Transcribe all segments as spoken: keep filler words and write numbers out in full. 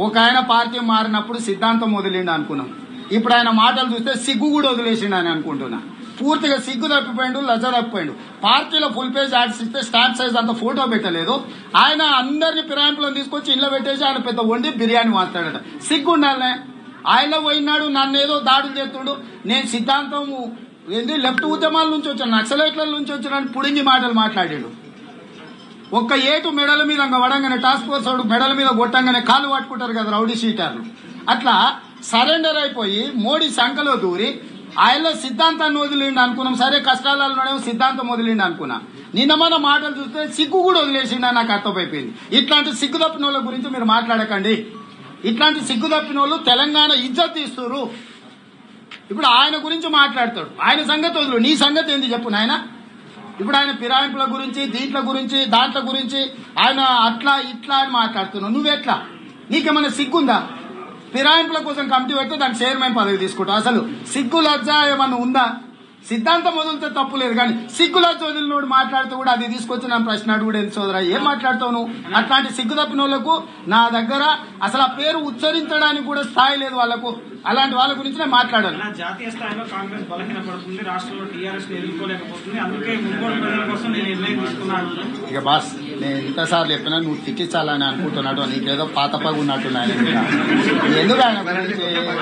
ఒక ఆయన పార్టీ మారినప్పుడు సిద్ధాంతం వదిలిండు అనుకున్నాం. ఇప్పుడు ఆయన మాటలు చూస్తే సిగ్గు కూడా వదిలేసిండు అని అనుకుంటున్నా. పూర్తిగా సిగ్గు తప్పిపోయిండు, లజ్జ తప్పిపోయిండు. పార్టీలో ఫుల్ పేజ్ యాడ్స్ ఇస్తే స్టాంప్ సైజ్ అంత ఫోటో పెట్టలేదు. ఆయన అందరినీ ఫిరాయింపులను తీసుకొచ్చి ఇళ్ళ పెట్టేసి ఆయన పెద్ద వండి బిర్యానీ మాట్లాడట. సిగ్గు ఉండాలనే. ఆయన పోయినాడు, నన్ను ఏదో దాడులు చేస్తుండు. నేను సిద్ధాంతం ఏంది లెఫ్ట్ ఉద్యమాల నుంచి వచ్చాను, నక్సలైట్ల నుంచి వచ్చాను పుడింగి మాటలు మాట్లాడాడు. ఒక్క ఏటు మెడల మీద వడంగానే టాస్క్ ఫోర్స్ మెడల మీద కొట్టంగానే కాళ్ళు పట్టుకుంటారు కదా రౌడీ షీటర్లు. అట్లా సరెండర్ అయిపోయి మోడీ సంఖలో దూరి ఆయనలో సిద్ధాంతాన్ని వదిలిండి అనుకున్నాం. సరే కష్టాలలోనేమో సిద్ధాంతం వదిలిండి అనుకున్నా. నిన్న మన మాటలు చూస్తే సిగ్గు కూడా వదిలేసిండ నాకు అర్థమైపోయింది. ఇట్లాంటి సిగ్గు తప్పిన వాళ్ళ గురించి మీరు మాట్లాడకండి. ఇట్లాంటి సిగ్గు తప్పిన వాళ్ళు తెలంగాణ ఇజ్జత్ తీస్తున్నారు. ఇప్పుడు ఆయన గురించి మాట్లాడతాడు. ఆయన సంగతి వదులు, నీ సంగతి ఏంది చెప్పు నాయన. ఇప్పుడు ఆయన ఫిరాయింపుల గురించి, దీంట్ల గురించి, దాంట్ల గురించి ఆయన అట్లా ఇట్లా అని మాట్లాడుతున్నావు. నువ్వెట్లా? నీకేమైనా సిగ్గుందా? ఫిరాయింపుల కోసం కమిటీ పెడితే దానికి చైర్మన్ పదవి తీసుకుంటావు. అసలు సిగ్గు లజ్జ ఏమన్నా ఉందా? సిద్ధాంతం వదిలితే తప్పు లేదు, కానీ సిగ్గు లజ్జ వదిలినోడు మాట్లాడుతూ కూడా అది తీసుకొచ్చి నా ప్రశ్న అడుగుడు ఎందుకు సోదరా? ఏం మాట్లాడుతావు నువ్వు? అట్లాంటి సిగ్గు తప్పిన వాళ్ళకు నా దగ్గర అసలు ఆ పేరు ఉచ్చరించడానికి కూడా స్థాయి లేదు వాళ్ళకు. అలాంటి వాళ్ళ గురించి నేను మాట్లాడాను. జాతీయ స్థాయిలో కాంగ్రెస్ బలహీనపడుతుంది, రాష్ట్రంలో టీఆర్ఎస్ ఎదుర్కోలేకపోతుంది, అందుకే మున్గోడు ప్రజల కోసం నేను నిర్ణయం తీసుకున్నాను. ఇక బాస్, నేను ఎంతసార్లు చెప్పినా నువ్వు తిట్టించాలని అనుకుంటున్నాడు. నీకేదో పాత పగు ఉన్నట్టున్నాయి. ఎందుకు ఆయన గురించి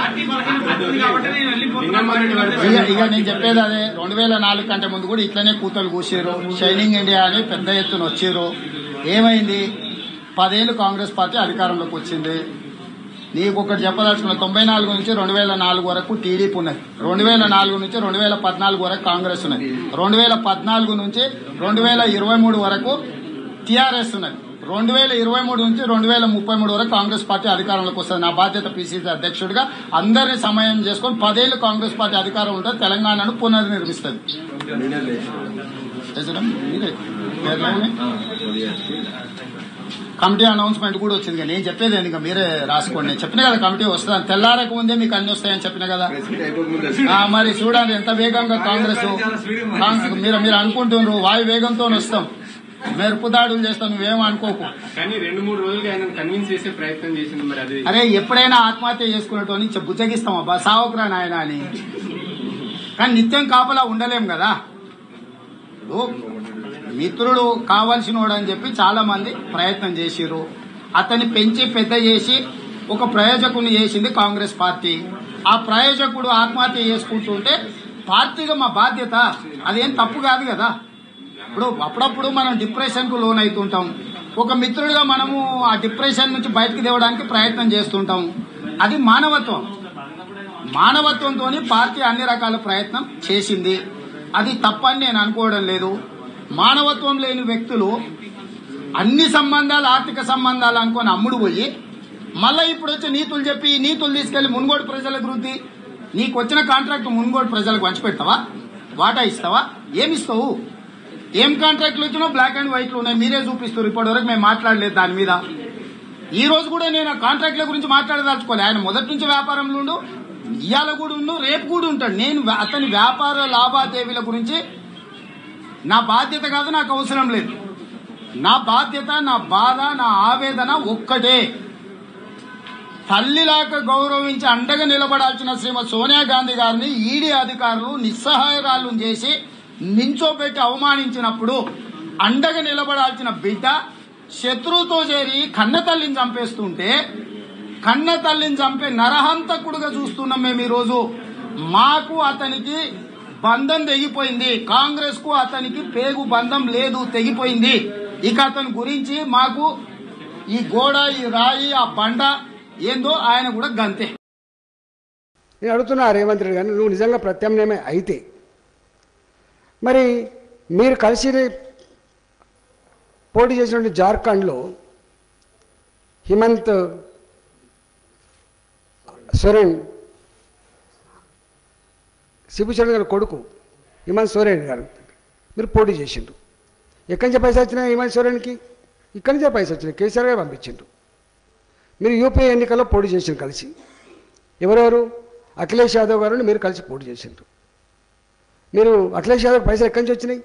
ఇక నేను చెప్పేది అదే. రెండు వేల నాలుగు కంటే ముందు కూడా ఇట్లనే కూతలు కూసారు. షైనింగ్ ఇండియా అని పెద్ద ఎత్తున వచ్చారు. ఏమైంది? పదేళ్లు కాంగ్రెస్ పార్టీ అధికారంలోకి వచ్చింది. నీకు ఒకటి చెప్పదలుచుకున్న, తొంభై నాలుగు నుంచి రెండు వేల నాలుగు వరకు టీడీపీ ఉన్నది. రెండు వేల నాలుగు నుంచి రెండు వేల పద్నాలుగు వరకు కాంగ్రెస్ ఉన్నది. రెండు వేల పద్నాలుగు నుంచి రెండు వేల ఇరవై మూడు వరకు టీఆర్ఎస్ ఉన్నది. రెండు వేల ఇరవై మూడు నుంచి రెండు వేల ముప్పై మూడు వరకు కాంగ్రెస్ పార్టీ అధికారంలోకి వస్తుంది. నా బాధ్యత పిసిసి అధ్యక్షుడిగా అందరినీ సమయం చేసుకుని పదేళ్లు కాంగ్రెస్ పార్టీ అధికారం ఉంటుంది. తెలంగాణను పునర్నిర్మిస్తుంది. కమిటీ అనౌన్స్మెంట్ కూడా వచ్చింది. నేను చెప్పేది ఇంకా మీరే రాసుకోండి. నేను చెప్పిన కదా కమిటీ వస్తుంది. తెల్లారకు ముందే మీకు అన్ని వస్తాయని చెప్పిన కదా. మరి చూడండి ఎంత వేగంగా కాంగ్రెస్ మీరు మీరు అనుకుంటున్నారు. వాయు వేగంతో వస్తాం, మెరుపు దాడులు చేస్తాం, నువ్వేమో అనుకోకు. కానీ రెండు మూడు రోజులుగా ఆయన కన్విన్స్ చేసే ప్రయత్నం చేసింది. మరి అది అరే ఎప్పుడైనా ఆత్మహత్య చేసుకునేటోని బుచ్చగిస్తాం అబ్బా, సావకురా నాయన అని. కానీ నిత్యం కాపలా ఉండలేం కదా. మిత్రుడు కావాల్సినోడు అని చెప్పి చాలా మంది ప్రయత్నం చేసిరు. అతన్ని పెంచి పెద్ద చేసి ఒక ప్రయోజకుని చేసింది కాంగ్రెస్ పార్టీ. ఆ ప్రయోజకుడు ఆత్మహత్య చేసుకుంటుంటే పార్టీగా మా బాధ్యత, అదేం తప్పు కాదు కదా. ఇప్పుడు అప్పుడప్పుడు మనం డిప్రెషన్ కు లోన్ అవుతుంటాం. ఒక మిత్రుడిగా మనము ఆ డిప్రెషన్ నుంచి బయటకు తేవడానికి ప్రయత్నం చేస్తుంటాం. అది మానవత్వం. మానవత్వంతో పార్టీ అన్ని రకాల ప్రయత్నం చేసింది. అది తప్పని నేను అనుకోవడం లేదు. మానవత్వం లేని వ్యక్తులు అన్ని సంబంధాలు ఆర్థిక సంబంధాలు అనుకొని అమ్ముడు పోయి మళ్ళీ ఇప్పుడు వచ్చి నీతులు చెప్పి నీతులు తీసుకెళ్లి మున్గోడు ప్రజలకు వృద్ధి, నీకు వచ్చిన కాంట్రాక్ట్ మున్గోడు ప్రజలకు పంచిపెడతావా? వాటా ఇస్తావా? ఏమిస్తావు? ఏం కాంట్రాక్ట్లు వచ్చినా బ్లాక్ అండ్ వైట్లు ఉన్నాయి, మీరే చూపిస్తారు. ఇప్పటి వరకు మేము మాట్లాడలేదు దాని మీద. ఈ రోజు కూడా నేను ఆ కాంట్రాక్ట్ల గురించి మాట్లాడదలుచుకోలే. ఆయన మొదటి నుంచి వ్యాపారంలో ఉండు, ఇవాళ కూడా ఉండు, రేపు కూడా ఉంటాడు. నేను అతని వ్యాపార లావాదేవీల గురించి నా బాధ్యత కాదు, నాకు అవసరం లేదు. నా బాధ్యత, నా బాధ, నా ఆవేదన ఒక్కటే. తల్లిలాగా గౌరవించి అండగా నిలబడాల్సిన శ్రీమతి సోనియా గాంధీ గారిని ఈడీ అధికారులు నిస్సహాయరాలు చేసి నించోబెట్టి అవమానించినప్పుడు అండగా నిలబడాల్సిన బిడ్డ శత్రువుతో చేరి కన్న తల్లిని చంపేస్తుంటే, కన్న తల్లిని చంపే నరహంతకుడుగా చూస్తున్నాం మేము ఈరోజు. మాకు అతనికి బంధం తెగిపోయింది. కాంగ్రెస్ కు అతనికి పేగు బంధం లేదు, తెగిపోయింది. ఇక అతని గురించి మాకు ఈ గోడ, ఈ రాయి, ఆ బండ ఏందో ఆయన కూడా గంతే. నేను అడుగుతున్నా రేవంత్ రెడ్డి గారిని, నువ్వు నిజంగా ప్రత్యామ్నాయమే అయితే మరి మీరు కలిసి పోటీ చేసినటువంటి జార్ఖండ్లో హిమంత్ సోరెన్, శిబు చరణ్ గారి కొడుకు హిమంత్ సోరెన్ గారు మీరు పోటీ చేసిండ్రు. ఎక్కడి నుంచి పైసలు వచ్చినాయి హిమంత్ సోరెన్కి? ఇక్కడి నుంచే పైసలు వచ్చినాయి, కేసీఆర్ గారు పంపించిండ్రు. మీరు యూపీఏ ఎన్నికల్లో పోటీ చేసిండ్రు కలిసి. ఎవరెవరు? అఖిలేష్ యాదవ్ గారిని మీరు కలిసి పోటీ చేసిండ్రు. మీరు అఖిలేష్ యాదవ్ పైసలు ఎక్కడి నుంచి వచ్చినాయి?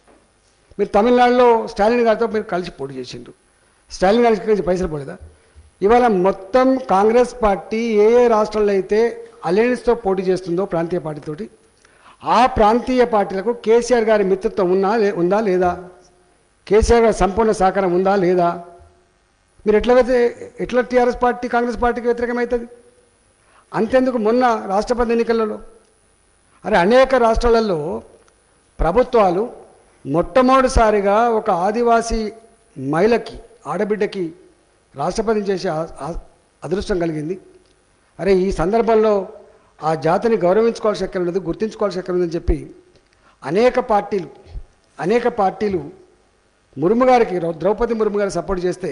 మీరు తమిళనాడులో స్టాలిన్ గారితో మీరు కలిసి పోటీ చేసిండ్రు. స్టాలిన్ గారికి ఎక్కడి నుంచి పైసలు పోలేదా? ఇవాళ మొత్తం కాంగ్రెస్ పార్టీ ఏ ఏ రాష్ట్రాల్లో అయితే అలయన్స్తో పోటీ చేస్తుందో ప్రాంతీయ పార్టీతోటి ఆ ప్రాంతీయ పార్టీలకు కేసీఆర్ గారి మిత్రత్వం ఉన్నా ఉందా లేదా, కేసీఆర్ గారి సంపూర్ణ సహకారం ఉందా లేదా? మీరు ఎట్లా ఎట్లా టీఆర్ఎస్ పార్టీ కాంగ్రెస్ పార్టీకి వ్యతిరేకమవుతుంది? అంతేందుకు మొన్న రాష్ట్రపతి ఎన్నికలలో అరే అనేక రాష్ట్రాలలో ప్రభుత్వాలు మొట్టమొదటిసారిగా ఒక ఆదివాసీ మహిళకి ఆడబిడ్డకి రాష్ట్రపతిని చేసే అదృష్టం కలిగింది. అరే ఈ సందర్భంలో ఆ జాతిని గౌరవించుకోవాల్సి ఎక్కడ ఉండదు, గుర్తించుకోవాల్సి ఎక్కడ ఉందని చెప్పి అనేక పార్టీలు అనేక పార్టీలు ముర్ము గారికి ద్రౌపది ముర్ము గారికి సపోర్ట్ చేస్తే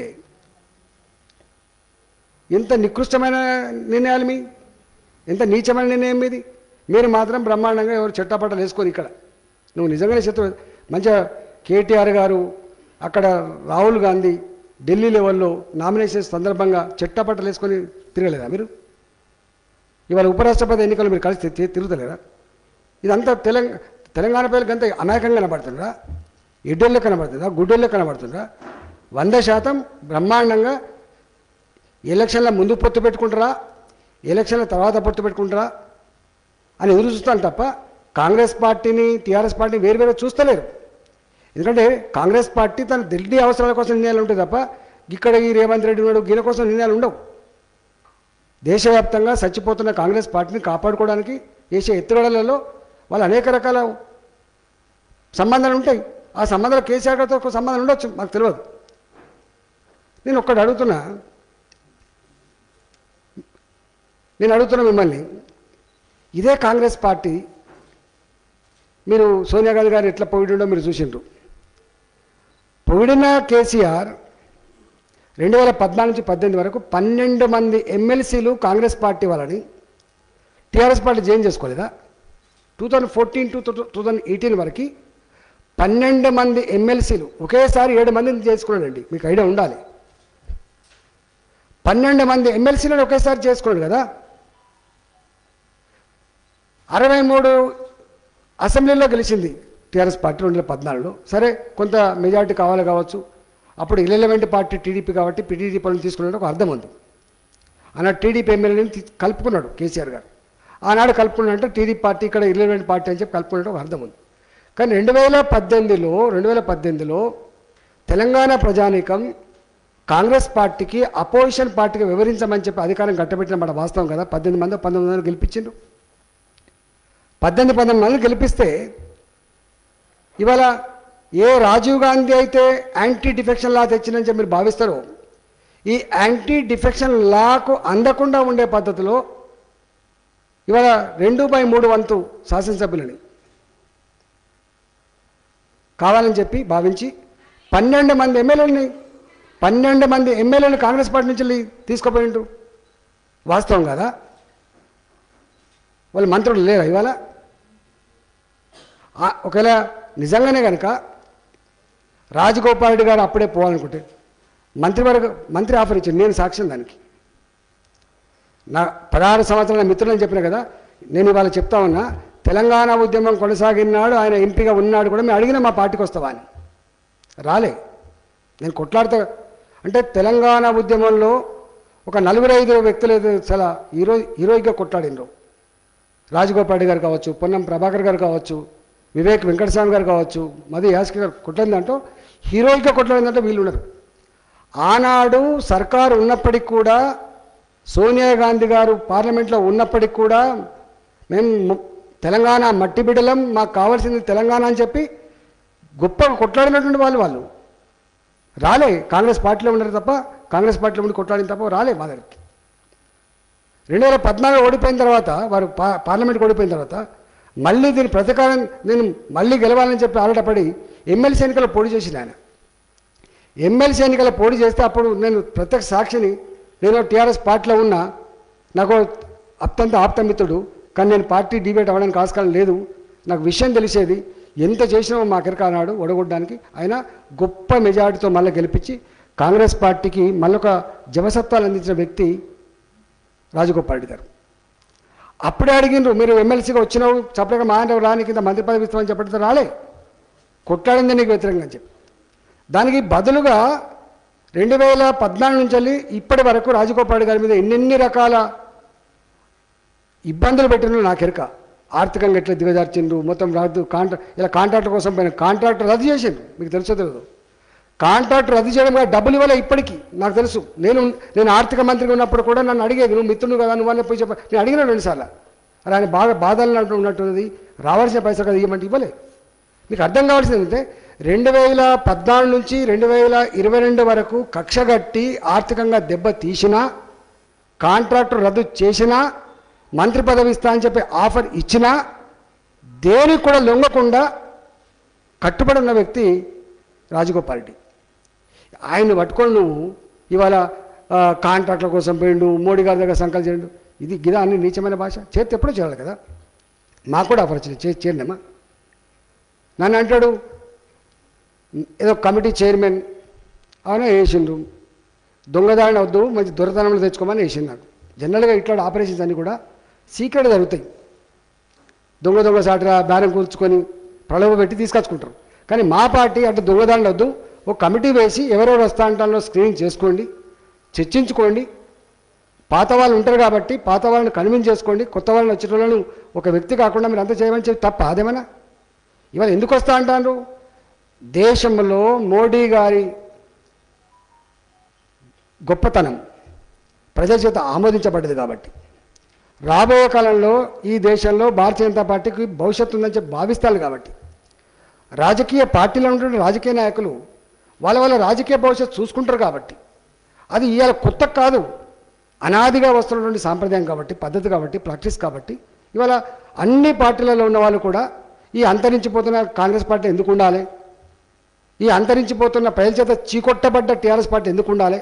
ఎంత నికృష్టమైన నిర్ణయాలు మీ, ఎంత నీచమైన నిర్ణయం మీది. మీరు మాత్రం బ్రహ్మాండంగా ఎవరు చెట్టాపట్టలు వేసుకొని ఇక్కడ నువ్వు నిజంగానే శత్రు మంచిగా కేటీఆర్ గారు అక్కడ రాహుల్ గాంధీ ఢిల్లీ లెవెల్లో నామినేషన్స్ సందర్భంగా చెట్టాపట్టలు వేసుకొని తిరగలేదా మీరు? ఇవాళ ఉపరాష్ట్రపతి ఎన్నికలు మీరు కలిసి తిరుగుతలేరా? ఇదంతా తెలంగాణ తెలంగాణ ప్రజలకు అంతా అమాయకంగా కనబడుతుందా, ఎడ్డోళ్ళే కనబడుతుందా, గుడ్డోళ్ళే కనబడుతుందా? వంద శాతం బ్రహ్మాండంగా ఎలక్షన్ల ముందు పొత్తు పెట్టుకుంటారా, ఎలక్షన్ల తర్వాత పొత్తు పెట్టుకుంటారా అని ఎదురు చూస్తాను తప్ప కాంగ్రెస్ పార్టీని టీఆర్ఎస్ పార్టీని వేరు వేరే చూస్తలేరు. ఎందుకంటే కాంగ్రెస్ పార్టీ తన ఢిల్లీ అవసరాల కోసం నిర్ణయాలు ఉంటాయి తప్ప ఇక్కడ ఈ రేవంత్ రెడ్డి ఉన్నాడు గీల కోసం నిర్ణయాలు ఉండవు. దేశవ్యాప్తంగా చచ్చిపోతున్న కాంగ్రెస్ పార్టీని కాపాడుకోవడానికి చేసే ఎత్తుగడలలో వాళ్ళు అనేక రకాల సంబంధాలు ఉంటాయి. ఆ సంబంధాలు కేసీఆర్ గారితో ఒక సంబంధం ఉండొచ్చు, మాకు తెలియదు. నేను ఒక్కటి అడుగుతున్నా నేను అడుగుతున్నా మిమ్మల్ని, ఇదే కాంగ్రెస్ పార్టీ మీరు సోనియా గాంధీ గారు ఎట్లా పొగిడిండో మీరు చూసిండ్రు. పొగిడిన కేసీఆర్ రెండు వేల పద్నాలుగు నుంచి పద్దెనిమిది వరకు పన్నెండు మంది ఎమ్మెల్సీలు కాంగ్రెస్ పార్టీ వాళ్ళని టీఆర్ఎస్ పార్టీ జాయిన్ చేసుకోలేదా? Two thousand fourteen to two thousand eighteen వరకు పన్నెండు మంది ఎమ్మెల్సీలు ఒకేసారి ఏడు మందిని చేసుకున్నాడండి. మీకు ఐడియా ఉండాలి. పన్నెండు మంది ఎమ్మెల్సీలను ఒకేసారి చేసుకున్నాడు కదా. అరవై మూడు అసెంబ్లీలో గెలిచింది టీఆర్ఎస్ పార్టీ రెండు వేల పద్నాలుగులో. సరే కొంత మెజార్టీ కావాలి కావచ్చు, అప్పుడు ఇర్రెలవెంట్ పార్టీ టీడీపీ కాబట్టి టీడీపీ పనులు తీసుకున్నాడు ఒక అర్థం ఉంది. ఆనాడు టీడీపీ ఎమ్మెల్యేని కలుపుకున్నాడు కేసీఆర్ గారు. ఆనాడు కలుపుకున్నాడంటే టీడీపీ పార్టీ ఇక్కడ ఇర్రెలవెంట్ పార్టీ అని చెప్పి కలుపుకున్నట్టు ఒక అర్థం ఉంది. కానీ రెండు వేల పద్దెనిమిదిలో రెండు వేల పద్దెనిమిదిలో తెలంగాణ ప్రజానీకం కాంగ్రెస్ పార్టీకి అపోజిషన్ పార్టీకి వివరించమని చెప్పి అధికారం కట్టబెట్టిన మాట వాస్తవం కదా. పద్దెనిమిది మంది పంతొమ్మిది మంది గెలిపించిండు. పద్దెనిమిది పంతొమ్మిది మంది గెలిపిస్తే ఇవాళ ఏ రాజీవ్ గాంధీ అయితే యాంటీ డిఫెక్షన్ లా తెచ్చిందని చెప్పి మీరు భావిస్తారో, ఈ యాంటీ డిఫెక్షన్ లాకు అందకుండా ఉండే పద్ధతిలో ఇవాళ రెండు బై మూడు వంతు శాసనసభ్యులని కావాలని చెప్పి భావించి పన్నెండు మంది ఎమ్మెల్యేలని పన్నెండు మంది ఎమ్మెల్యేలు కాంగ్రెస్ పార్టీ నుంచి తీసుకుపోయిండ్రు. వాస్తవం కదా? వాళ్ళు మంత్రులు లేరా ఇవాళ? ఒకవేళ నిజంగానే కనుక రాజగోపాల్ రెడ్డి గారు అప్పుడే పోవాలనుకుంటే మంత్రివర్గ మంత్రి ఆఫర్ ఇచ్చాను, నేను సాక్ష్యం దానికి. నా పదహారు సంవత్సరాల మిత్రులని చెప్పిన కదా, నేను ఇవాళ చెప్తా ఉన్నా, తెలంగాణ ఉద్యమం కొనసాగినాడు ఆయన ఎంపీగా ఉన్నాడు కూడా మేము అడిగిన మా పార్టీకి వస్తావా అని. రాలే. నేను కొట్లాడుతా అంటే తెలంగాణ ఉద్యమంలో ఒక నలుగురు ఐదు వ్యక్తులు చాలా హీరో హీరోయిక్గా కొట్లాడినరు. రాజగోపాల్ రెడ్డి గారు కావచ్చు, పొన్నం ప్రభాకర్ గారు కావచ్చు, వివేక్ వెంకటస్వామి గారు కావచ్చు, మధు యాస్కి గారు కొట్లాడిందంటూ హీరోయిక్గా కొట్లాడిందంటే వీళ్ళు ఉన్నారు. ఆనాడు సర్కారు ఉన్నప్పటికి కూడా, సోనియా గాంధీ గారు పార్లమెంట్లో ఉన్నప్పటికి కూడా మేము తెలంగాణ మట్టి బిడ్డలం, మాకు కావాల్సింది తెలంగాణ అని చెప్పి గొప్పగా కొట్లాడినటువంటి వాళ్ళు వాళ్ళు రాలే. కాంగ్రెస్ పార్టీలో ఉన్నారు తప్ప, కాంగ్రెస్ పార్టీలో ఉండి కొట్లాడిన తప్ప రాలే మా దగ్గరికి. రెండు వేల పద్నాలుగు ఓడిపోయిన తర్వాత, వారు పా పార్లమెంట్కి ఓడిపోయిన తర్వాత మళ్ళీ దీని ప్రతీకారం నేను మళ్ళీ గెలవాలని చెప్పి ఆరాటపడి ఎమ్మెల్సీ ఎన్నికల పోటీ చేసిన ఆయన. ఎమ్మెల్సీ ఎన్నికల పోటీ చేస్తే అప్పుడు నేను ప్రత్యక్ష సాక్షిని. నేను టీఆర్ఎస్ పార్టీలో ఉన్నా, నాకు అత్యంత ఆప్తమిత్రుడు, కానీ నేను పార్టీ డిబేట్ అవ్వడానికి ఆస్కారం లేదు. నాకు విషయం తెలిసేది, ఎంత చేసినామో మా కిరకానాడు ఒడగొట్టడానికి. ఆయన గొప్ప మెజారిటీతో మళ్ళీ గెలిపించి కాంగ్రెస్ పార్టీకి మళ్ళొక జవసత్వాలు అందించిన వ్యక్తి రాజగోపాల్ రెడ్డి గారు. అప్పుడే అడిగిండ్రు, మీరు ఎమ్మెల్సీగా వచ్చినావు, చప్పగా మా అంటే రాని కింద మంత్రి పదవి ఇస్తామని చెప్పడంతో రాలే, కొట్లాడింది నీకు వ్యతిరేకంగా అని చెప్పి. దానికి బదులుగా రెండు వేల పద్నాలుగు నుంచి వెళ్ళి ఇప్పటి వరకు రాజగోపాల్ గారి మీద ఎన్నెన్ని రకాల ఇబ్బందులు పెట్టినో నాకు ఎరక. ఆర్థికంగా ఎట్లా దిగజార్చిండ్రు, మొత్తం రద్దు కాంట్రా ఇలా కాంట్రాక్టర్ కోసం పోయిన కాంట్రాక్ట్ రద్దు చేసిండ్రు. మీకు తెలుసో తెలియదు, కాంట్రాక్ట్ రద్దు చేయడం కూడా డబ్బులు ఇవ్వలే ఇప్పటికీ నాకు తెలుసు. నేను నేను ఆర్థిక మంత్రిగా ఉన్నప్పుడు కూడా నన్ను అడిగేది, నువ్వు మిత్రుడు కదా నువ్వు అన్న పోయి చెప్ప నేను అడిగిన రెండుసార్లు. అలా ఆయన బాగా బాధలు ఉన్నట్టున్నది, రావాల్సిన పైసలు కదా ఇవ్వమంటే ఇవ్వలే. మీకు అర్థం కావాల్సింది ఏంటంటే రెండు వేల పద్నాలుగు నుంచి రెండు వేల ఇరవై రెండు వరకు కక్షగట్టి ఆర్థికంగా దెబ్బ తీసినా, కాంట్రాక్టర్ రద్దు చేసినా, మంత్రి పదవి ఇస్తా అని చెప్పి ఆఫర్ ఇచ్చినా దేనికి కూడా లొంగకుండా కట్టుబడి ఉన్న వ్యక్తి రాజగోపాల్ రెడ్డి. ఆయన్ని పట్టుకొని నువ్వు ఇవాళ కాంట్రాక్ట్ల కోసం పోయిండు, మోడీ గారి దగ్గర సంకల్పం చేయండు, ఇది గిదా అన్ని నీచమైన భాష. చేతి ఎప్పుడూ చేయాలి కదా, మాకు కూడా ఆఫర్ వచ్చింది, చేసి చేయండిమ్మా. నన్ను అంటాడు ఏదో కమిటీ చైర్మన్ అవునా వేసిండు, దొంగదారిని వద్దు మంచి దొరతనంలో తెచ్చుకోమని వేసిండు నాకు. జనరల్గా ఇట్లాంటి ఆపరేషన్స్ అన్నీ కూడా సీక్రెట్ జరుగుతాయి. దొంగ దొంగ సాటిగా బేరం కూర్చుకొని ప్రలోభ పెట్టి తీసుకొచ్చుకుంటారు. కానీ మా పార్టీ అట్లా దొంగదారిని వద్దు, ఒక కమిటీ వేసి ఎవరెవరు వస్తా అంటారో స్క్రీనింగ్ చేసుకోండి, చర్చించుకోండి. పాత వాళ్ళు ఉంటారు కాబట్టి పాత వాళ్ళని కన్విన్స్ చేసుకోండి, కొత్త వాళ్ళని వచ్చేటోళ్ళను ఒక వ్యక్తి కాకుండా మీరు అంతా చేయమని చెప్పి తప్ప అదేమన్నా. ఇవాళ ఎందుకు వస్తా అంటారు? దేశంలో మోడీ గారి గొప్పతనం ప్రజల చేత ఆమోదించబడ్డది కాబట్టి రాబోయే కాలంలో ఈ దేశంలో భారతీయ జనతా పార్టీకి భవిష్యత్తు ఉందని చెప్పి భావిస్తారు. కాబట్టి రాజకీయ పార్టీలో ఉంటున్న రాజకీయ నాయకులు వాళ్ళ వాళ్ళ రాజకీయ భవిష్యత్తు చూసుకుంటారు. కాబట్టి అది ఇవాళ కొత్త కాదు, అనాదిగా వస్తున్నటువంటి సాంప్రదాయం కాబట్టి, పద్ధతి కాబట్టి, ప్రాక్టీస్ కాబట్టి ఇవాళ అన్ని పార్టీలలో ఉన్న వాళ్ళు కూడా ఈ అంతరించిపోతున్న కాంగ్రెస్ పార్టీ ఎందుకు ఉండాలి, ఈ అంతరించిపోతున్న ప్రజల చేత చీకొట్టబడ్డ టీఆర్ఎస్ పార్టీ ఎందుకు ఉండాలి,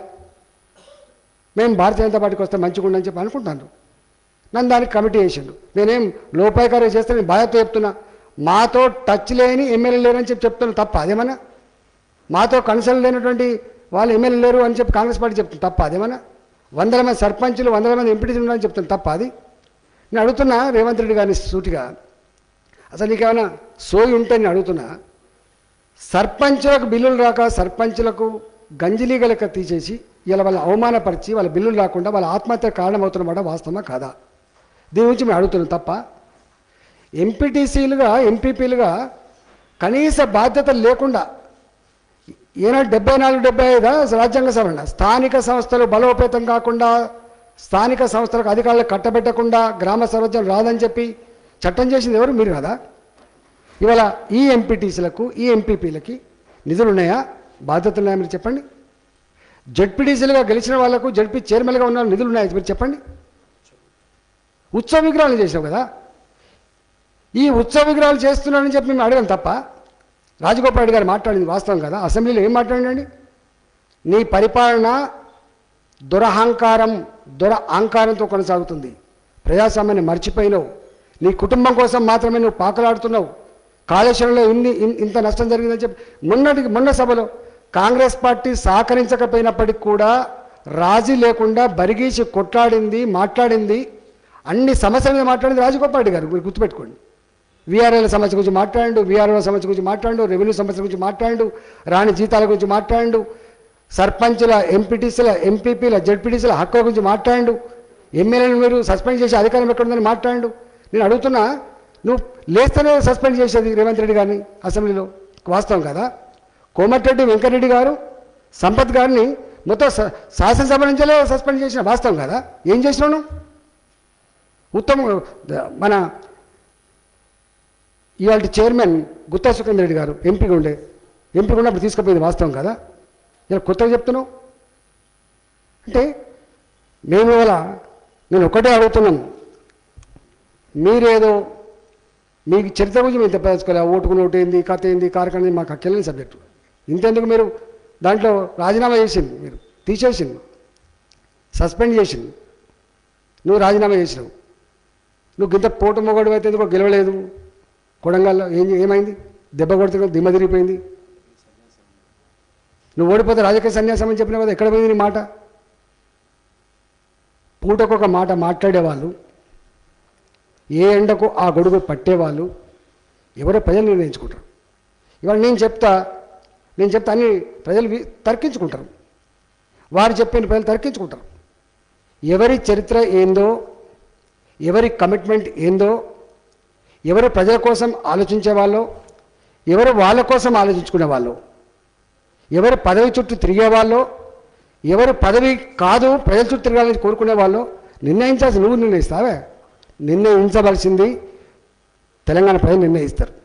మేము భారతీయ జనతా పార్టీకి వస్తే మంచిగా ఉండని చెప్పి అనుకుంటాను. నన్ను దానికి కమిటీ చేసిండు. నేనేం లోపాయకార్యం చేస్తే నేను బాధ్యత చెప్తున్నా, మాతో టచ్ లేని ఎమ్మెల్యే లేరు అని చెప్పి చెప్తున్నా తప్ప అదేమన్నా, మాతో కన్సల్ట్ లేనటువంటి వాళ్ళు ఎమ్మెల్యే లేరు అని చెప్పి కాంగ్రెస్ పార్టీ చెప్తుంది తప్ప అదేమన్నా, వందల మంది సర్పంచులు వందల మంది ఎంపీటీసీలు ఉన్నారని చెప్తుంది తప్ప అది. నేను అడుగుతున్నా రేవంత్ రెడ్డి గారిని సూటిగా, అసలు నీకేమైనా సోయి ఉంటే నేను అడుగుతున్నా, సర్పంచులకు బిల్లులు రాక సర్పంచులకు గంజిలీగ లెక్క తీసేసి ఇలా వాళ్ళ అవమానపరిచి వాళ్ళ బిల్లులు రాకుండా వాళ్ళ ఆత్మహత్య కారణమవుతున్నమాట వాస్తవమా కాదా, దీని గురించి మేము అడుగుతున్నాం తప్ప ఎంపీటీసీలుగా ఎంపీపీలుగా కనీస బాధ్యత లేకుండా ఏనాడు డెబ్బై నాలుగు డెబ్బై ఐదా రాజ్యాంగ సవరణ స్థానిక సంస్థలు బలోపేతం కాకుండా స్థానిక సంస్థలకు అధికారులకు కట్టబెట్టకుండా గ్రామ స్వరాజ్యం రాదని చెప్పి చట్టం చేసింది ఎవరు? మీరు కదా. ఇవాళ ఈ ఎంపీటీసీలకు ఈ ఎంపీపీలకి నిధులు ఉన్నాయా, బాధ్యతలు ఉన్నాయా మీరు చెప్పండి. జడ్పీటీసీలుగా గెలిచిన వాళ్లకు జడ్పీ చైర్మన్గా ఉన్న నిధులు ఉన్నాయా మీరు చెప్పండి. ఉత్సవ విగ్రహాలు చేసినావు కదా, ఈ ఉత్సవ విగ్రహాలు చేస్తున్నారని చెప్పి మేము అడగం తప్ప రాజగోపాల్ రెడ్డి గారు మాట్లాడింది వాస్తవం కదా. అసెంబ్లీలో ఏం మాట్లాడండి, నీ పరిపాలన దురహంకారం దుర అహంకారంతో కొనసాగుతుంది, ప్రజాస్వామ్యాన్ని మర్చిపోయినావు, నీ కుటుంబం కోసం మాత్రమే నువ్వు పాకలాడుతున్నావు, కాళేశ్వరంలో ఇన్ని ఇంత నష్టం జరిగిందని చెప్పి మొన్నటికి మొన్న సభలో కాంగ్రెస్ పార్టీ సహకరించకపోయినప్పటికీ కూడా రాజీ లేకుండా బరిగీసి కొట్లాడింది, మాట్లాడింది, అన్ని సమస్యల మీద మాట్లాడింది రాజగోపాల్ రెడ్డి గారు. మీరు గుర్తుపెట్టుకోండి. వీఆర్ఎల్ సమస్య గురించి మాట్లాడు, వీఆర్ఓ సమస్య గురించి మాట్లాడు, రెవెన్యూ సమస్య గురించి మాట్లాడు, రాని జీతాల గురించి మాట్లాడు, సర్పంచుల ఎంపీటీసీల ఎంపీపీల జడ్పీటీసీల హక్కుల గురించి మాట్లాడు, ఎమ్మెల్యేలు మీరు సస్పెండ్ చేసే అధికారం ఎక్కడుందని మాట్లాడు. నేను అడుగుతున్నా, నువ్వు లేస్తేనే సస్పెండ్ చేసేది రేవంత్ రెడ్డి గారిని అసెంబ్లీలో, వాస్తవం కదా. కోమటిరెడ్డి వెంకటరెడ్డి గారు సంపత్ గారిని మొత్తం శాసనసభ నుంచే సస్పెండ్ చేసిన వాస్తవం కదా. ఏం చేసినావు? ఉత్తమ్ మన ఇవాళ చైర్మన్ గుత్తా సుఖేందర్ రెడ్డి గారు ఎంపీగా ఉండే ఎంపీగా ఉన్నప్పుడు తీసుకుపోయింది వాస్తవం కదా. ఇలా కొత్తగా చెప్తున్నావు అంటే మేము ఇవాళ నేను ఒకటే అడుగుతున్నాను, మీరేదో మీకు చరిత్ర గురించి మేము తెప్పదలుచుకోలే, ఓటుకు నోటు ఏంది, కథ ఏంది, కార్యక్రమం మాకు అక్కర్లేని సబ్జెక్టు. ఇంతెందుకు మీరు దాంట్లో రాజీనామా చేసింది, మీరు తీసేసింది, సస్పెండ్ చేసింది, నువ్వు రాజీనామా చేసినావు. నువ్వు గింత పోటు మొగడు అయితే ఎందుకో గెలవలేదు కొడంగల్లో, ఏం ఏమైంది? దెబ్బ కొడుతు దిమ్మ తిరిగిపోయింది. నువ్వు ఓడిపోతే రాజకీయ సన్యాసం అని చెప్పిన కదా, ఎక్కడ పోయింది నీ మాట? పూటకొక మాట మాట్లాడేవాళ్ళు, ఏ ఎండకు ఆ గొడుగు పట్టేవాళ్ళు ఎవరో ప్రజలు నిర్ణయించుకుంటారు. ఇవాళ నేను చెప్తా నేను చెప్తా అన్ని ప్రజలు తర్కించుకుంటారు. వారు చెప్పిన ప్రజలు తర్కించుకుంటారు. ఎవరి చరిత్ర ఏందో, ఎవరి కమిట్మెంట్ ఏందో, ఎవరు ప్రజల కోసం ఆలోచించే వాళ్ళు, ఎవరు వాళ్ళ కోసం ఆలోచించుకునే వాళ్ళు, ఎవరు పదవి చుట్టూ తిరిగే వాళ్ళు, ఎవరు పదవి కాదు ప్రజల చుట్టూ తిరగాలని కోరుకునే వాళ్ళు నిర్ణయించాల్సి నువ్వు నిర్ణయిస్తావే. నిర్ణయించవలసింది తెలంగాణ ప్రజలు నిర్ణయిస్తారు.